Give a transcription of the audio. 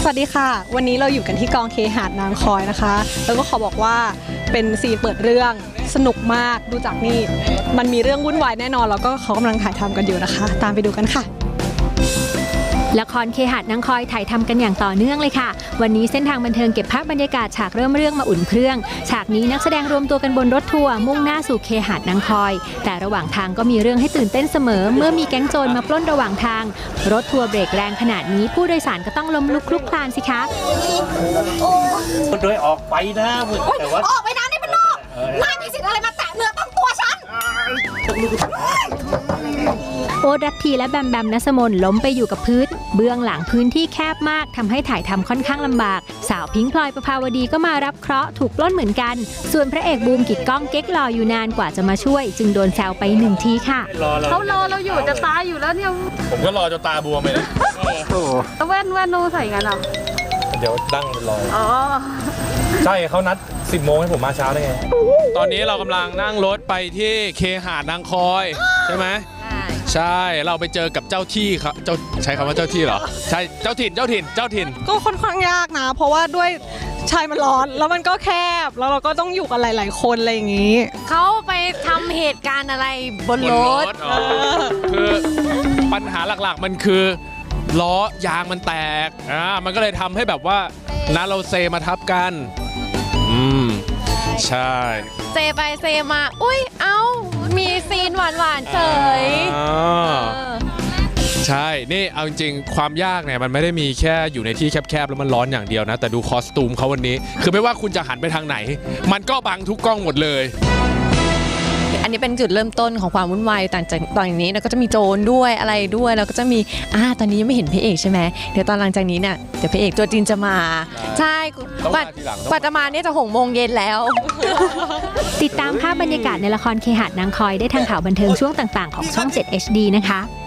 สวัสดีค่ะวันนี้เราอยู่กันที่กองเคหะนางคอยนะคะแล้วก็ขอบอกว่าเป็นซีนเปิดเรื่องสนุกมากดูจากนี่มันมีเรื่องวุ่นวายแน่นอนแล้วก็เขากำลังถ่ายทำกันอยู่นะคะตามไปดูกันค่ะละครเคหะนางคอยถ่ายทำกันอย่างต่อเนื่องเลยค่ะวันนี้เส้นทางบันเทิงเก็บภาพบรรยากาศฉากเริ่มเรื่องมาอุ่นเครื่องฉากนี้นักแสดงรวมตัวกันบนรถทัวร์มุ่งหน้าสู่เคหะนางคอยแต่ระหว่างทางก็มีเรื่องให้ตื่นเต้นเสมอเมื่อมีแก๊งโจรมาปล้นระหว่างทางรถทัวร์เบรกแรงขนาดนี้ผู้โดยสารก็ต้องล้มลุกคลุกคลานสิคะโดยออกไปนะแต่ว่าออกไปนะนี่มันนอกนายมีสิทธิ์อะไรมาแตะเนื้อต้องตัวฉันโอ๊ต รัตทีและแบมแบมณัสมนล้มไปอยู่กับพื้นเบื้องหลังพื้นที่แคบมากทำให้ถ่ายทำค่อนข้างลำบากสาวพิงค์พลอยประภาวดีก็มารับเคราะห์ถูกปล้นเหมือนกันส่วนพระเอกบูมกิจก้องเก๊กรออยู่นานกว่าจะมาช่วยจึงโดนแซวไป1ทีค่ะเขารอเราอยู่จะตายอยู่แล้วเนี่ยผมก็รอจนตาบวมเลยแว่นโนใส่กันเหรอเดี๋ยวตั้งรอใช่เขานัด10 โมงให้ผมมาเช้าได้ไงตอนนี้เรากำลังนั่งรถไปที่เคหะนางคอยใช่ไหมใช่เราไปเจอกับเจ้าที่ครับใช้คำว่าเจ้าที่เหรอใช่เจ้าถิ่นก็ค่อนข้างยากนะเพราะว่าด้วยชายมันร้อนแล้วมันก็แคบแล้วเราก็ต้องอยู่กันหลายๆคนอะไรอย่างนี้เขาไปทำเหตุการณ์อะไรบนรถคือปัญหาหลักๆมันคือล้อยางมันแตกมันก็เลยทำให้แบบว่านะเราเซมาทับกันใช่เซไปเซมาอุ้ยเอ้ามีซีนหวานๆเฉยใช่นี่เอาจริงๆความยากเนี่ยมันไม่ได้มีแค่อยู่ในที่แคบๆแล้วมันร้อนอย่างเดียวนะแต่ดูคอสตูมเขาวันนี้คือไม่ว่าคุณจะหันไปทางไหนมันก็บังทุกกล้องหมดเลยอันนี้เป็นจุดเริ่มต้นของความวุ่นวายต่างจากตอนนี้แล้วก็จะมีโจรด้วยอะไรด้วยแล้วก็จะมีตอนนี้ยังไม่เห็นพระเอกใช่ไหมเดี๋ยวตอนหลังจากนี้เนี่ยเดี๋ยวพระเอกตัวจริงจะมาใช่ปัจจุบันนี้จะ6 โมงเย็นแล้วติดตามภาพบรรยากาศในละครเคหะนางคอยได้ทางข่าวบันเทิงช่วงต่างๆของช่อง 7 HD นะคะ